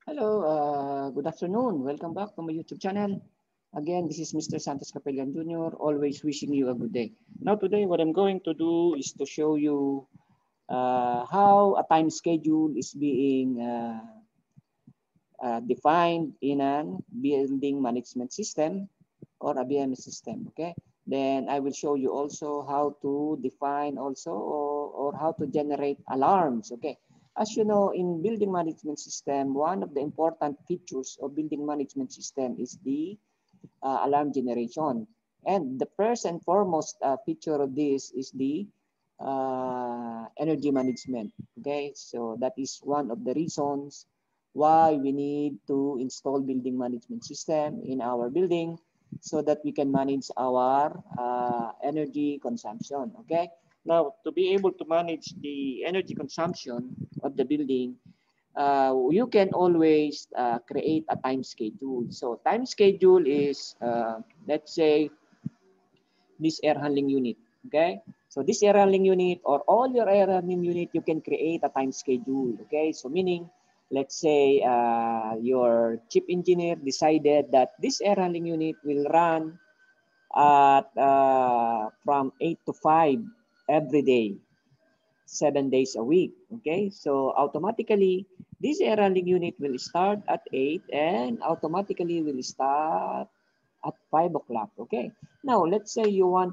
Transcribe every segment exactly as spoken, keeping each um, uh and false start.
Hello, uh, good afternoon. Welcome back to my YouTube channel. Again, this is Mister Santos Capellan Junior, always wishing you a good day. Now today, what I'm going to do is to show you uh, how a time schedule is being uh, uh, defined in a building management system or a B M S system, okay? Then I will show you also how to define also or, or how to generate alarms, okay? As you know, in building management system, one of the important features of building management system is the uh, alarm generation. And the first and foremost uh, feature of this is the uh, energy management. Okay, so that is one of the reasons why we need to install building management system in our building so that we can manage our uh, energy consumption. Okay, now to be able to manage the energy consumption of the building, uh, you can always uh, create a time schedule. So time schedule is, uh, let's say, this air handling unit. Okay. So this air handling unit or all your air handling unit, you can create a time schedule. Okay. So meaning, let's say uh, your chief engineer decided that this air handling unit will run at uh, from eight to five every day, seven days a week. Okay, so automatically this air handling unit will start at eight and automatically will start at five o'clock. Okay, now let's say you want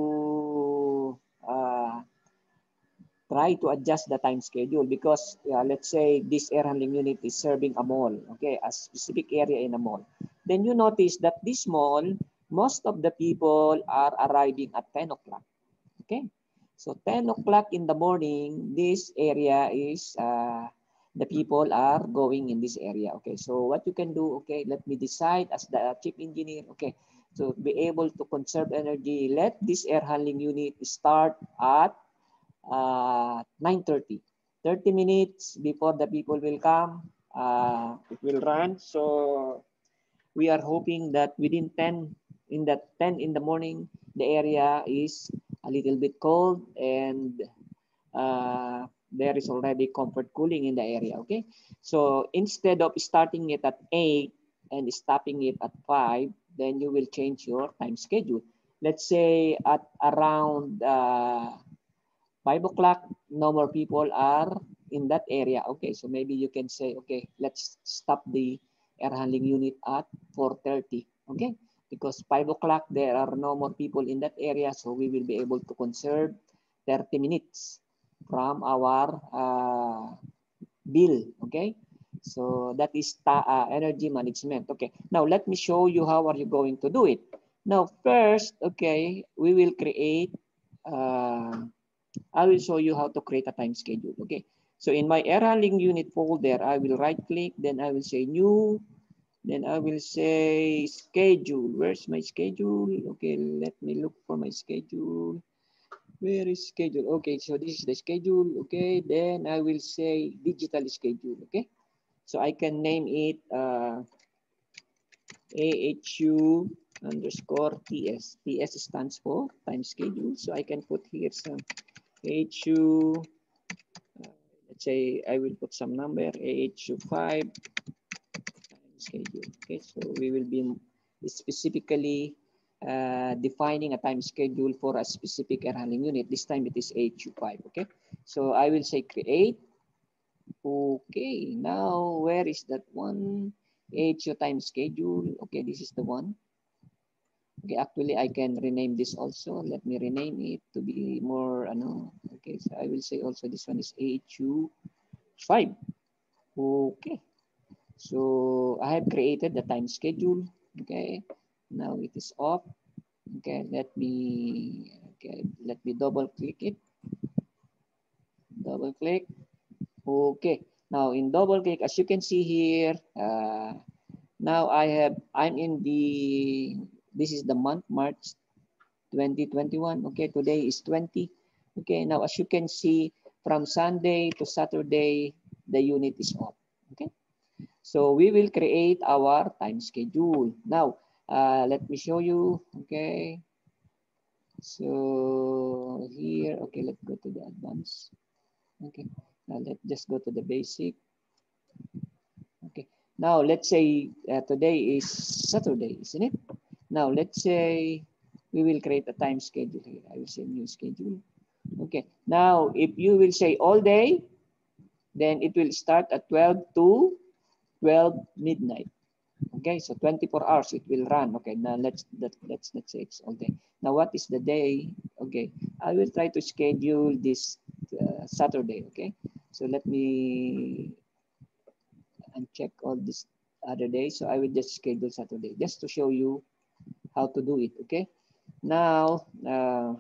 to uh, try to adjust the time schedule because uh, let's say this air handling unit is serving a mall, okay, a specific area in a mall. Then you notice that this mall, most of the people are arriving at ten o'clock. Okay, so ten o'clock in the morning, this area is, uh, the people are going in this area. Okay, so what you can do, okay, let me decide as the chief engineer, okay, to be able to conserve energy, let this air handling unit start at uh, nine thirty. thirty minutes before the people will come, uh, it will run. So we are hoping that within ten, in that ten in the morning, the area is a little bit cold and uh, there is already comfort cooling in the area. Okay, so instead of starting it at eight and stopping it at five, then you will change your time schedule. Let's say at around uh, five o'clock, no more people are in that area. Okay, so maybe you can say, okay, let's stop the air handling unit at four thirty. Okay, because five o'clock, there are no more people in that area, so we will be able to conserve thirty minutes from our uh, bill. Okay, so that is uh, energy management. Okay, now let me show you how are you going to do it. Now, first, okay, we will create uh, I will show you how to create a time schedule. Okay. So in my air handling unit folder, I will right click, then I will say new, then I will say schedule. Where's my schedule? Okay, let me look for my schedule. Where is schedule? Okay, so this is the schedule. Okay, then I will say digital schedule. Okay, so I can name it uh, A H U underscore T S. T S stands for time schedule. So I can put here some A H U. Let's say I will put some number A H U five time schedule. Okay, so we will be specifically uh, defining a time schedule for a specific air handling unit. This time it is A H U five. Okay, so I will say create. Okay, now where is that one? A H U time schedule. Okay, this is the one. Okay, actually I can rename this also. Let me rename it to be more, ano. Okay, so I will say also this one is A H U five. Okay, so I have created the time schedule. Okay, now it is off. Okay, let me, okay, let me double click it. Double click. Okay, now in double click, as you can see here, uh, now I have, I'm in the, this is the month, March twenty twenty-one. Okay, today is twenty. Okay, now as you can see, from Sunday to Saturday, the unit is off. Okay. So we will create our time schedule. Now, uh, let me show you. Okay. So here, okay, let's go to the advanced. Okay. Now let's just go to the basic. Okay. Now, let's say uh, today is Saturday, isn't it? Now, let's say we will create a time schedule here. I will say new schedule. Okay. Now, if you will say all day, then it will start at twelve to twelve midnight. Okay, so twenty-four hours it will run. Okay, now let's that let's let's say it's all day. Now, what is the day? Okay, I will try to schedule this uh, Saturday. Okay, so let me uncheck all this other days. So I will just schedule Saturday just to show you how to do it. Okay, now uh,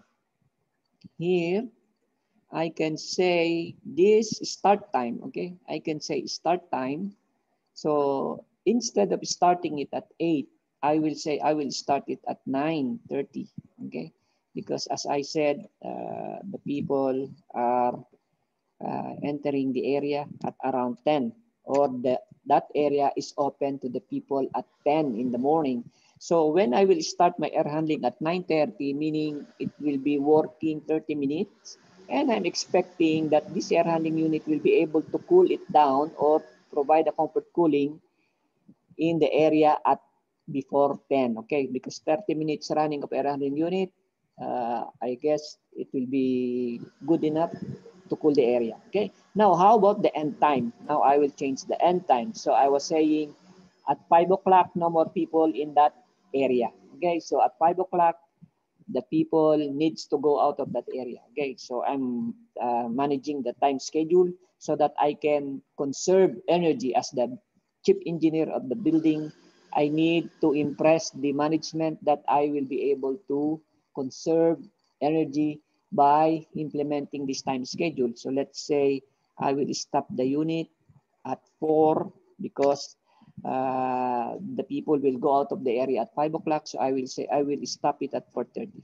here I can say this start time. Okay, I can say start time. So instead of starting it at eight, I will say I will start it at nine thirty. Okay, because as I said, uh, the people are uh, entering the area at around ten, or the that area is open to the people at ten in the morning. So when I will start my air handling at nine thirty, meaning it will be working thirty minutes, and I'm expecting that this air handling unit will be able to cool it down or provide a comfort cooling in the area at before ten. Okay, because thirty minutes running of air handling unit, uh, I guess it will be good enough to cool the area. Okay, now how about the end time? Now I will change the end time. So I was saying at five o'clock, no more people in that area. Okay, so at five o'clock, the people needs to go out of that area. Okay, so I'm uh, managing the time schedule so that I can conserve energy as the chief engineer of the building. I need to impress the management that I will be able to conserve energy by implementing this time schedule. So let's say I will stop the unit at four because uh, the people will go out of the area at five o'clock. So I will say I will stop it at four thirty.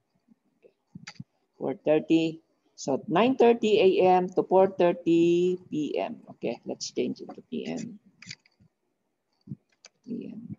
four thirty. So nine thirty a m to four thirty p m Okay, let's change it to P M. P M.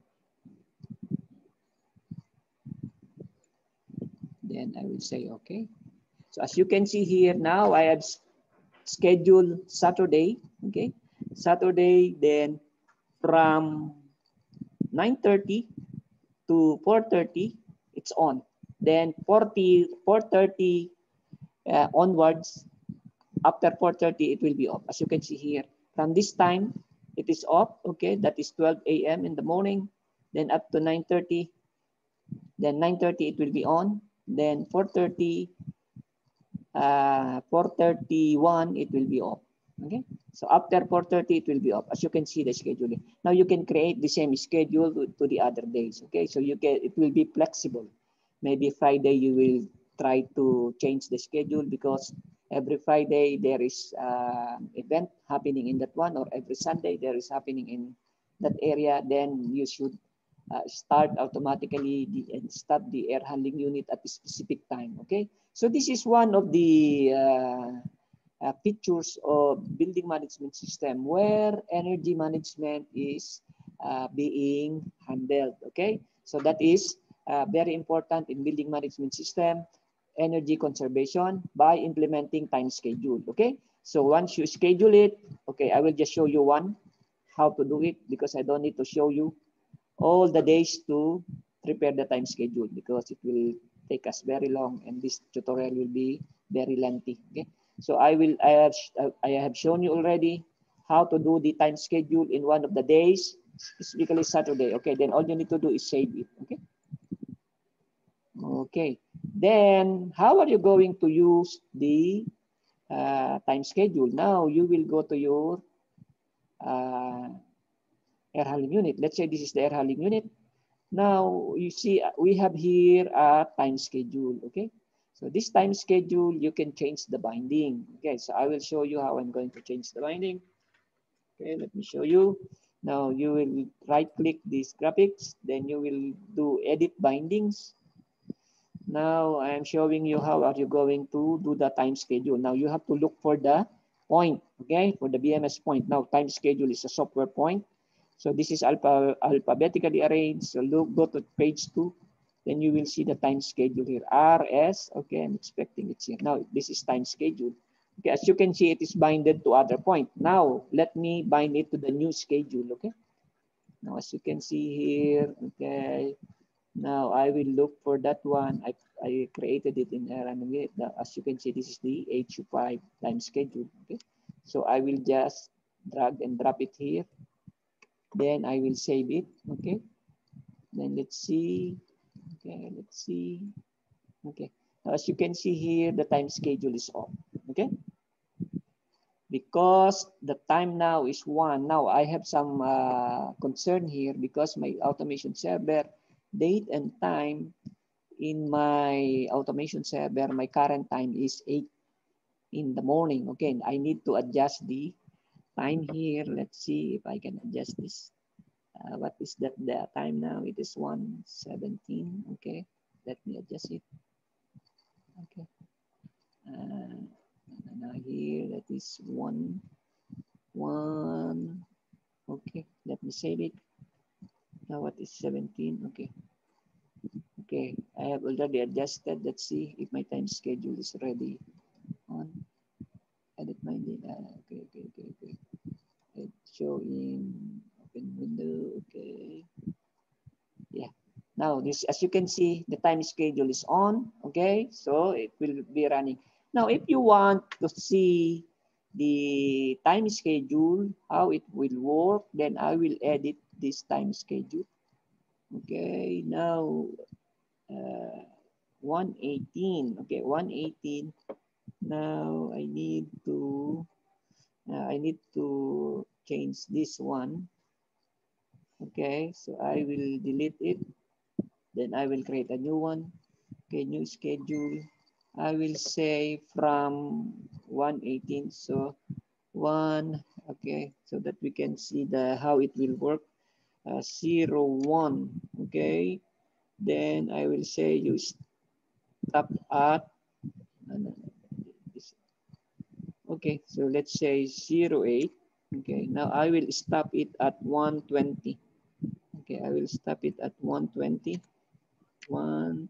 Then I will say okay. So as you can see here now, I have scheduled Saturday. Okay, Saturday. Then from nine thirty to four thirty, it's on. Then forty, four thirty uh, onwards, after four thirty, it will be off. As you can see here, from this time, it is off. Okay, that is twelve a m in the morning. Then up to nine thirty. Then nine thirty, it will be on. Then four thirty, uh, four thirty-one, it will be off. Okay, so after four thirty, it will be off. As you can see the scheduling. Now you can create the same schedule to, to the other days. Okay, so you can, it will be flexible. Maybe Friday you will try to change the schedule because every Friday there is uh, event happening in that one, or every Sunday there is happening in that area. Then you should uh, start automatically the, and start the air handling unit at a specific time. Okay, so this is one of the uh, uh, features of building management system where energy management is uh, being handled. Okay, so that is uh, very important in building management system, energy conservation by implementing time schedule. Okay, so once you schedule it, okay, I will just show you one how to do it because I don't need to show you all the days to prepare the time schedule because it will take us very long and this tutorial will be very lengthy. Okay, so I will I have I have shown you already how to do the time schedule in one of the days, specifically Saturday. Okay, then all you need to do is save it. Okay. Okay, then how are you going to use the uh, time schedule? Now you will go to your uh, air handling unit. Let's say this is the air handling unit. Now you see we have here a time schedule. Okay, so this time schedule you can change the binding. Okay, so I will show you how I'm going to change the binding. Okay, let me show you. Now you will right click these graphics, then you will do edit bindings. Now I'm showing you how are you going to do the time schedule. Now you have to look for the point, okay, for the B M S point. Now time schedule is a software point. So this is alpha, alphabetically arranged. So look, go to page two. Then you will see the time schedule here. R S, okay, I'm expecting it's here. Now this is time schedule. Okay, as you can see, it is binded to other point. Now let me bind it to the new schedule, okay? Now, as you can see here, okay, now I will look for that one. I, I created it in a random way. Now, as you can see, this is the H U five time schedule. Okay, so I will just drag and drop it here. Then I will save it. Okay, then let's see. Okay, let's see. Okay, now as you can see here, the time schedule is off. Okay, because the time now is one. Now I have some uh, concern here because my automation server date and time in my automation server, my current time is eight in the morning. Okay, I need to adjust the time here. Let's see if I can adjust this. Uh, what is that the time now? It is one seventeen. Okay, let me adjust it. Okay, uh, now here that is one one. Okay, let me save it. Now what is seventeen? Okay. Okay, I have already adjusted. Let's see if my time schedule is ready. On edit my data. Okay, okay, okay, okay. Let's show in open window. Okay. Yeah. Now this, as you can see, the time schedule is on. Okay, so it will be running. Now, if you want to see the time schedule, how it will work, then I will edit this time schedule. Okay, now uh, one eighteen. Okay, one eighteen. Now I need to uh, I need to change this one. Okay, so I will delete it. Then I will create a new one. Okay, new schedule. I will say from one eighteen. So one. Okay, so that we can see the how it will work. Uh, zero one. Okay, then I will say you stop at. Okay, so let's say zero eight. Okay, now I will stop it at one twenty. Okay, I will stop it at one twenty. one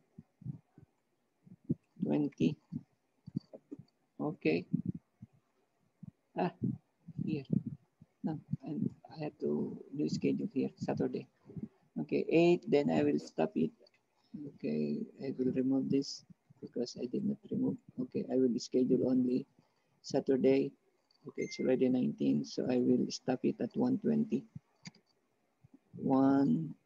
twenty. Okay. Ah, here. No, I'm, I have to new schedule here, Saturday. Okay, eight, then I will stop it. Okay, I will remove this because I did not remove. Okay, I will schedule only Saturday. Okay, it's already nineteen, so I will stop it at one twenty. one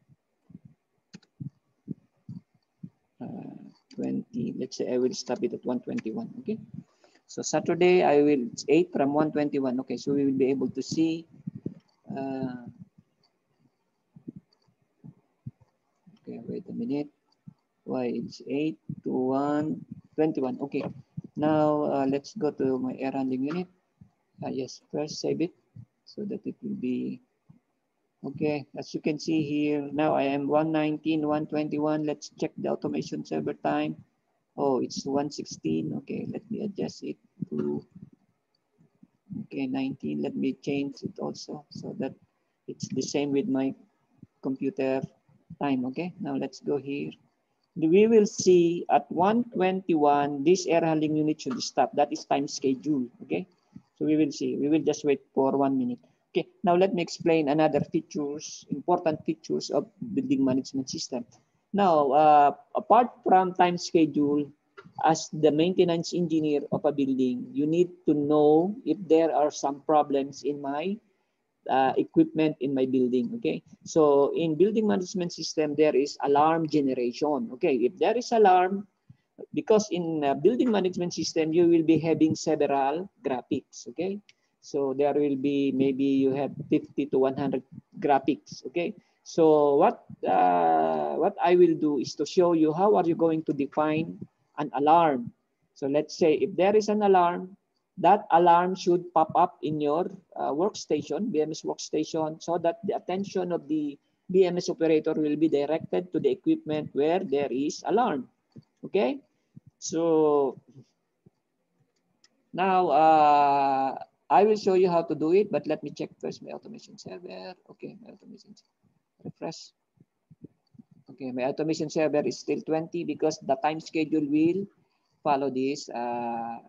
twenty. Let's say I will stop it at one twenty-one. Okay, so Saturday I will it's eight from one twenty-one. Okay, so we will be able to see. Uh, okay, wait a minute. Why it's eight to one twenty-one. Okay, now uh, let's go to my air handling unit. Uh, yes, first save it so that it will be okay. As you can see here, now I am one nineteen, one twenty-one. Let's check the automation server time. Oh, it's one sixteen. Okay, let me adjust it to okay nineteen. Let me change it also so that it's the same with my computer time. Okay, now let's go here. We will see at one twenty-one, this air handling unit should stop. That is time schedule. Okay, so we will see. We will just wait for one minute. Okay, now let me explain another features, important features of building management system. Now, uh, apart from time schedule, as the maintenance engineer of a building, you need to know if there are some problems in my uh, equipment in my building. Okay, so in building management system, there is alarm generation. Okay, if there is alarm, because in uh, building management system, you will be having several graphics. Okay, so there will be maybe you have fifty to one hundred graphics. Okay, so what uh, what I will do is to show you how are you going to define an alarm. So let's say if there is an alarm, that alarm should pop up in your uh, workstation, B M S workstation, so that the attention of the B M S operator will be directed to the equipment where there is alarm. Okay, so now uh, I will show you how to do it, but let me check first my automation server. Okay, my automation refresh. Okay, my automation server is still twenty because the time schedule will follow this uh,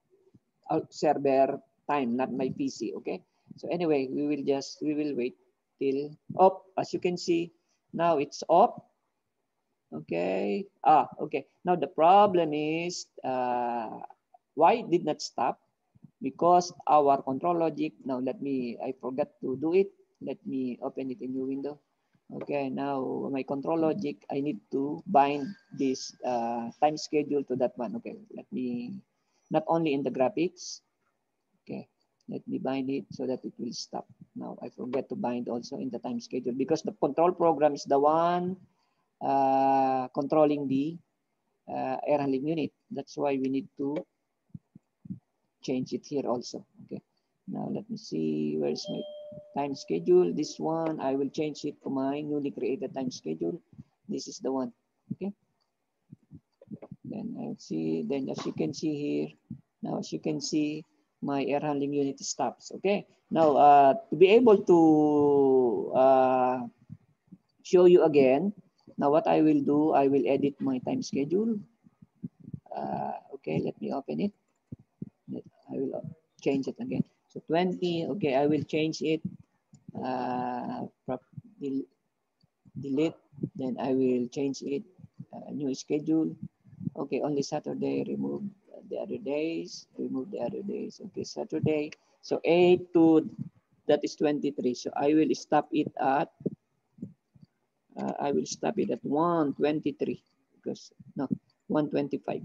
server time, not my P C. Okay, so anyway, we will just we will wait. till off. As you can see, now it's off. Okay. Ah, okay. Now the problem is uh, why it did not stop? Because our control logic. Now let me. I forgot to do it. Let me open it in new window. Okay. Now my control logic. I need to bind this uh, time schedule to that one. Okay. Let me. Not only in the graphics. Okay. Let me bind it so that it will stop. Now I forget to bind also in the time schedule because the control program is the one uh, controlling the uh, air handling unit. That's why we need to change it here also. Okay. Now let me see where's my time schedule. This one I will change it to my newly created time schedule. This is the one. Okay. Then I'll see. Then as you can see here, now as you can see, my air handling unit stops. Okay. Now uh, to be able to uh, show you again. Now what I will do, I will edit my time schedule. Uh, okay, let me open it. I will change it again. So twenty, okay, I will change it. Uh, delete, then I will change it. Uh, new schedule. Okay, only Saturday, remove the other days, remove the other days. Okay, Saturday. So eight to, that is twenty-three. So I will stop it at, uh, I will stop it at one twenty-three because, no, one twenty-five.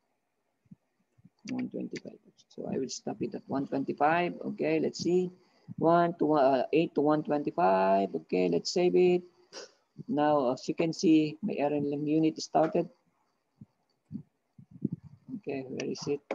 one twenty-five. So I will stop it at one twenty-five. Okay, let's see. one to uh, eight to one twenty-five. Okay, let's save it. Now, as you can see, my air handling unit started. Okay, where is it?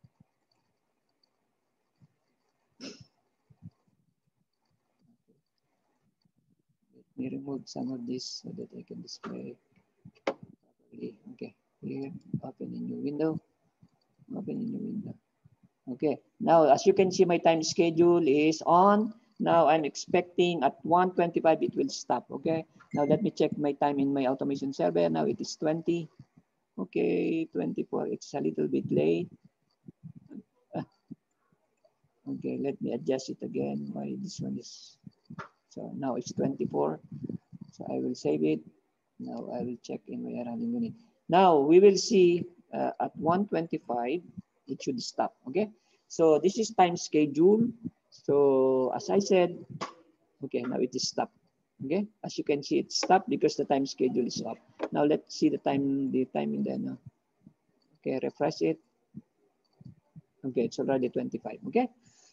Let me remove some of this so that I can display properly. Okay, here, open a new window. Open a new window. Okay, now as you can see, my time schedule is on. Now I'm expecting at one twenty-five it will stop. Okay, now let me check my time in my automation server. Now it is twenty. Okay, twenty-four. It's a little bit late. Uh, okay, let me adjust it again. Why this one is so now it's twenty-four. So I will save it. Now I will check in my air handling unit. Now we will see uh, at one twenty-five it should stop. Okay, so this is time schedule. So as I said, okay, now it is stopped. Okay, as you can see, it's stopped because the time schedule is up. Now let's see the time, the time in the now. Okay, refresh it. Okay, it's already twenty-five. Okay,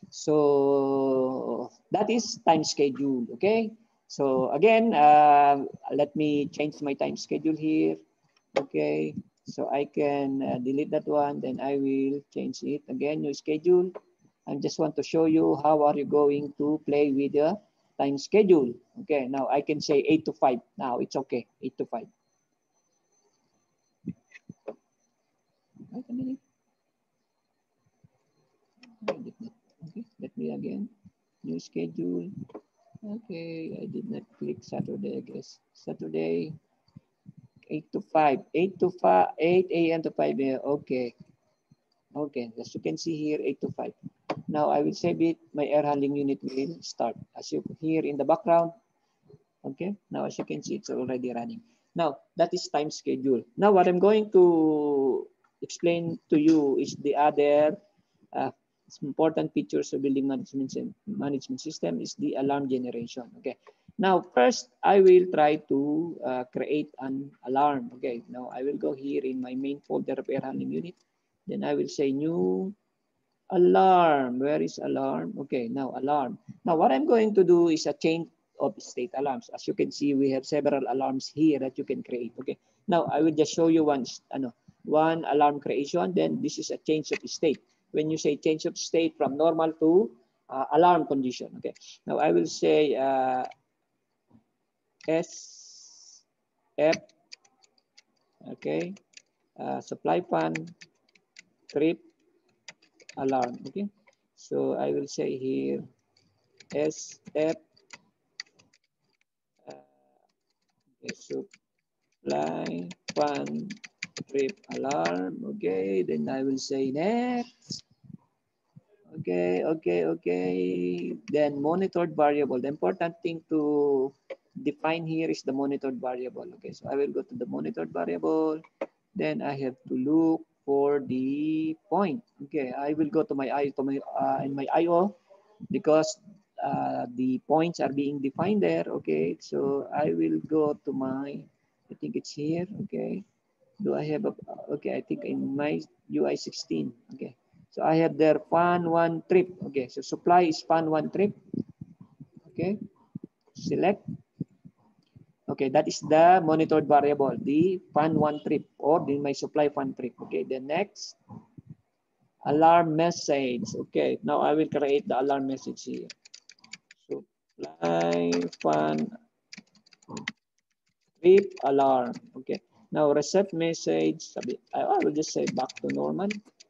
so that is time schedule. Okay, so again, uh, let me change my time schedule here. Okay, so I can uh, delete that one. Then I will change it again. New schedule. I just want to show you how are you going to play with the time schedule. Okay, now I can say eight to five. Now it's okay, eight to five. Wait a minute. Okay, let me again. New schedule. Okay, I did not click Saturday, I guess. Saturday, eight to five. eight to five, eight A M to five A M. Okay. Okay, as you can see here, eight to five. Now I will save it. My air handling unit will start. As you hear in the background. Okay, now as you can see, it's already running. Now, that is time schedule. Now, what I'm going to explain to you is the other uh, important features of building management, management system is the alarm generation. Okay, now first, I will try to uh, create an alarm. Okay, now I will go here in my main folder of air handling unit. Then I will say new alarm. Where is alarm? Okay, now alarm. Now what I'm going to do is a change of state alarms. As you can see, we have several alarms here that you can create. Okay, now I will just show you one, ano, one alarm creation. Then this is a change of state. When you say change of state from normal to uh, alarm condition. Okay, now I will say uh, S F. Okay, uh, supply fan trip alarm. Okay, so I will say here S F uh, okay, supply fan trip alarm. Okay, then I will say next. Okay, okay, okay. Then monitored variable. The important thing to define here is the monitored variable. Okay, so I will go to the monitored variable. Then I have to look for the point. Okay, I will go to my I to my uh, in my I O because uh, the points are being defined there. Okay, so I will go to my, I think it's here. Okay, do I have a, okay, I think in my U I sixteen. Okay, so I have there fan one trip. Okay, so supply is fan one trip. Okay, select. Okay, that is the monitored variable, the fan one trip or the my supply fan trip. Okay, the next alarm message. Okay, now I will create the alarm message here. Supply fan trip alarm. Okay, now reset message. I will just say back to normal.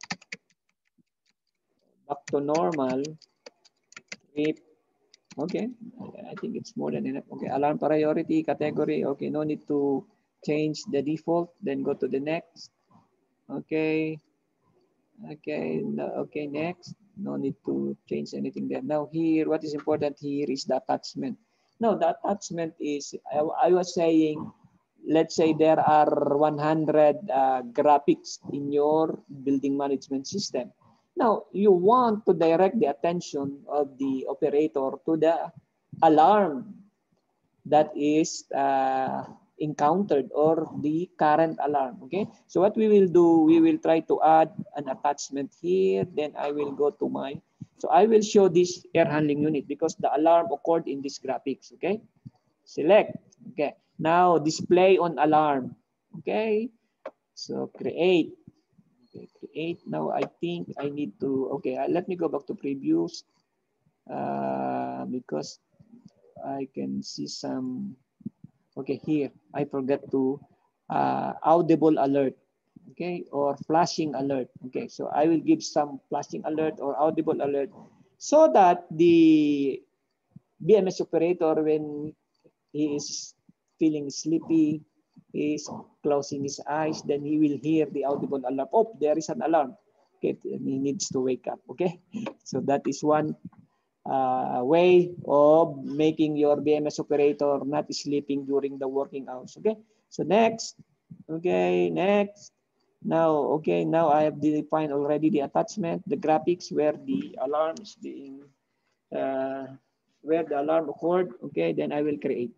Back to normal. Trip. Okay, I think it's more than enough. Okay, alarm priority category. Okay, no need to change the default. Then go to the next. Okay. Okay, no, okay, next. No need to change anything there. Now here, what is important here is the attachment. Now the attachment is, I, I was saying, let's say there are one hundred uh, graphics in your building management system. Now you want to direct the attention of the operator to the alarm that is uh, encountered or the current alarm. Okay, so what we will do, we will try to add an attachment here. Then I will go to my, so I will show this air handling unit because the alarm occurred in this graphics. Okay, select. Okay, now display on alarm. Okay, so create. Okay, create. Now I think I need to, okay, let me go back to previews uh, because I can see some. Okay, here I forgot to uh, audible alert, okay, or flashing alert. Okay, so I will give some flashing alert or audible alert so that the B M S operator, when he is feeling sleepy, he is closing his eyes, then he will hear the audible alarm. Oh, there is an alarm. Okay, he needs to wake up. Okay, so that is one uh, way of making your B M S operator not sleeping during the working hours. Okay, so next, okay, next. Now, okay, now I have defined already the attachment, the graphics where the alarm is being, uh, where the alarm occurred. Okay, then I will create.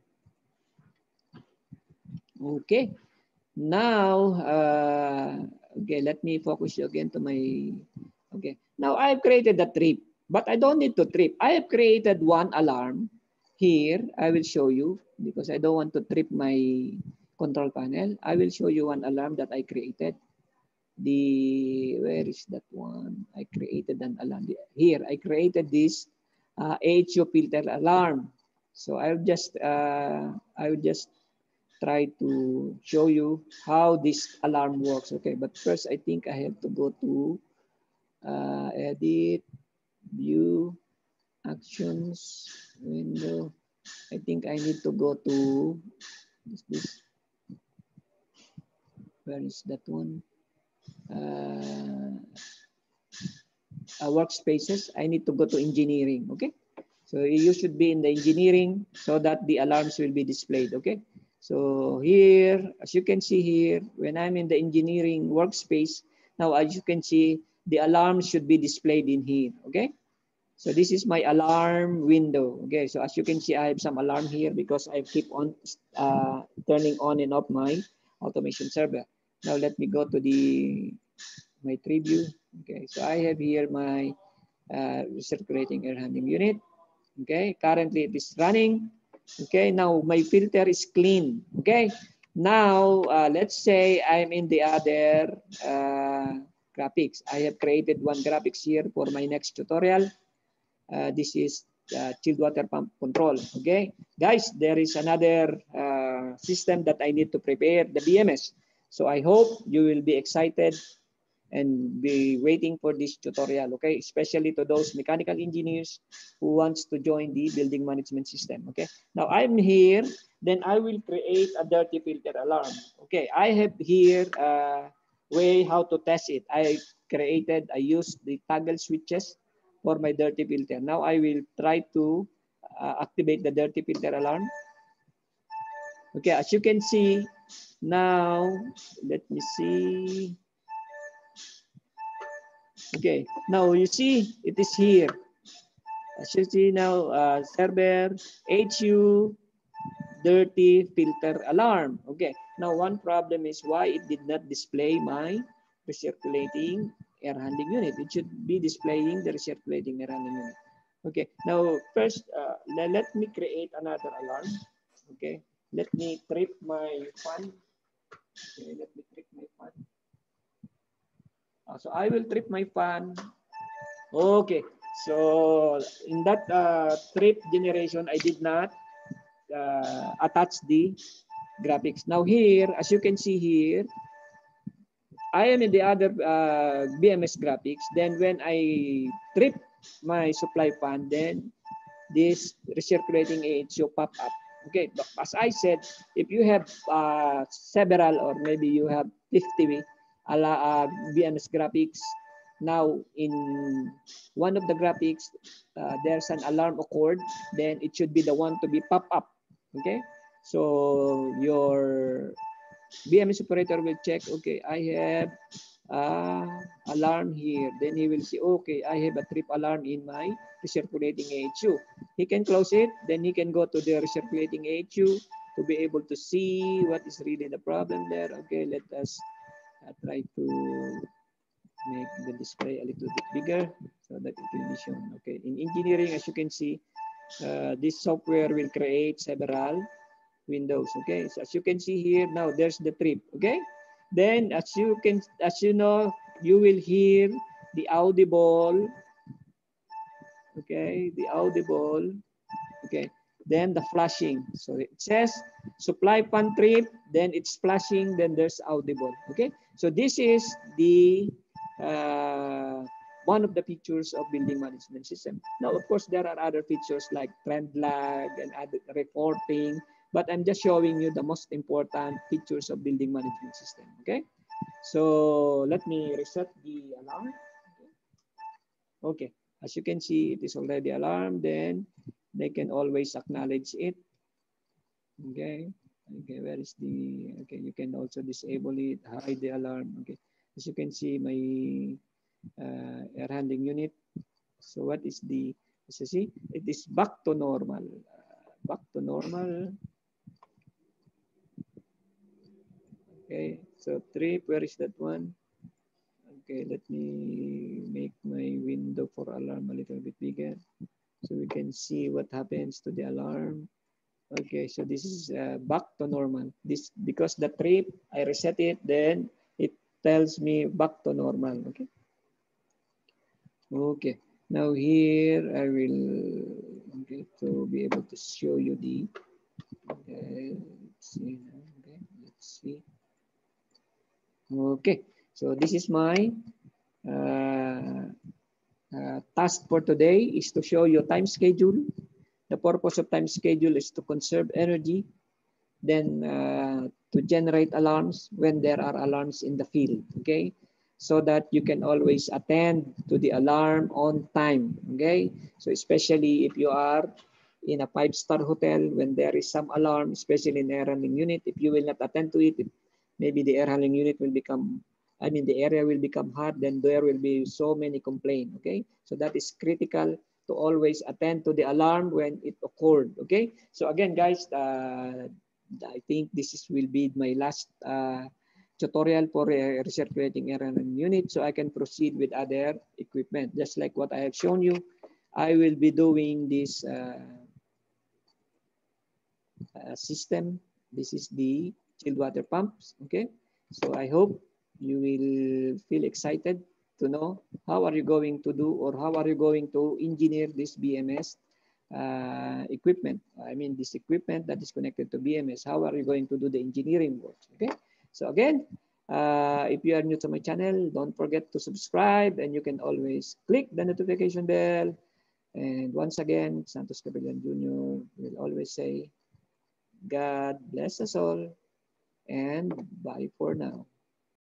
Okay, now, uh, okay, let me focus you again to my, okay. Now I've created the trip, but I don't need to trip. I have created one alarm here. I will show you because I don't want to trip my control panel. I will show you one alarm that I created. The, where is that one? I created an alarm here. I created this uh, A H U filter alarm. So I'll just, uh, I will just try to show you how this alarm works. Okay, but first I think I have to go to uh, edit, view, actions, window. I think I need to go to is this. Where is that one? Uh, uh, workspaces. I need to go to engineering. Okay, so you should be in the engineering so that the alarms will be displayed. Okay. So here, as you can see here, when I'm in the engineering workspace, now as you can see, the alarm should be displayed in here, okay? So this is my alarm window, okay? So as you can see, I have some alarm here because I keep on uh, turning on and off my automation server. Now let me go to the my tree view, okay? So I have here my uh, recirculating air handling unit, okay? Currently it is running. Okay, now my filter is clean. Okay, now uh, let's say I'm in the other uh, graphics. I have created one graphics here for my next tutorial. Uh, this is uh, chilled water pump control. Okay, guys, there is another uh, system that I need to prepare, the B M S. So I hope you will be excited and be waiting for this tutorial, okay? Especially to those mechanical engineers who wants to join the building management system, okay? Now I'm here, then I will create a dirty filter alarm. Okay, I have here a way how to test it. I created, I used the toggle switches for my dirty filter. Now I will try to uh, activate the dirty filter alarm. Okay, as you can see, now, let me see. Okay, now you see, it is here. As you see now, uh, server H U dirty filter alarm. Okay, now one problem is why it did not display my recirculating air handling unit. It should be displaying the recirculating air handling unit. Okay, now first, uh, let me create another alarm. Okay, let me trip my fan. Okay, let me trip my fan. Uh, so I will trip my fan. Okay, so in that uh, trip generation, I did not uh, attach the graphics. Now here, as you can see here, I am in the other uh, B M S graphics. Then when I trip my supply fan, then this recirculating A H U pop up. Okay, but as I said, if you have uh, several or maybe you have fifty uh, B M S graphics, now in one of the graphics, uh, there's an alarm occurred, then it should be the one to be pop up. Okay, so your B M S operator will check, okay, I have uh, alarm here. Then he will see, okay, I have a trip alarm in my recirculating A H U. He can close it, then he can go to the recirculating A H U to be able to see what is really the problem there. Okay, let us uh, try to make the display a little bit bigger so that it will be shown. Okay, in engineering, as you can see, uh, this software will create several windows. Okay, so as you can see here, now there's the trip. Okay, then as you can, as you know, you will hear the audible. Okay, the audible. Okay, then the flashing. So it says supply fan trip, then it's flashing, then there's audible. Okay, so this is the uh, one of the features of building management system. Now, of course, there are other features like trend lag and other reporting, but I'm just showing you the most important features of building management system. Okay, so let me reset the alarm. Okay, as you can see, it is already alarmed. Then they can always acknowledge it. Okay, okay, where is the, okay, you can also disable it, hide the alarm. Okay, as you can see, my uh, air handling unit. So what is the, as you see, it is back to normal. Uh, back to normal. Okay, so trip, where is that one? Okay, let me make my window for alarm a little bit bigger so we can see what happens to the alarm. Okay, so this is uh, back to normal. This because the trip, I reset it, then it tells me back to normal. Okay. Okay. Now here I will, okay, to be able to show you the. Okay, let's see. Okay, let's see. Okay, so this is my uh, uh, task for today is to show you time schedule. The purpose of time schedule is to conserve energy, then uh, to generate alarms when there are alarms in the field, okay? So that you can always attend to the alarm on time, okay? So especially if you are in a five-star hotel, when there is some alarm, especially in the air handling unit, if you will not attend to it, maybe the air handling unit will become, I mean, the area will become hot, then there will be so many complaints, okay? So that is critical to always attend to the alarm when it occurred, okay? So again, guys, uh, I think this is, will be my last uh, tutorial for a recirculating air handling unit, so I can proceed with other equipment. Just like what I have shown you, I will be doing this uh, uh, system. This is the chilled water pumps, okay? So I hope you will feel excited to know how are you going to do or how are you going to engineer this B M S uh, equipment. I mean, this equipment that is connected to B M S, how are you going to do the engineering work, okay? So again, uh, if you are new to my channel, don't forget to subscribe and you can always click the notification bell. And once again, Santos Capellan Junior will always say, God bless us all and bye for now.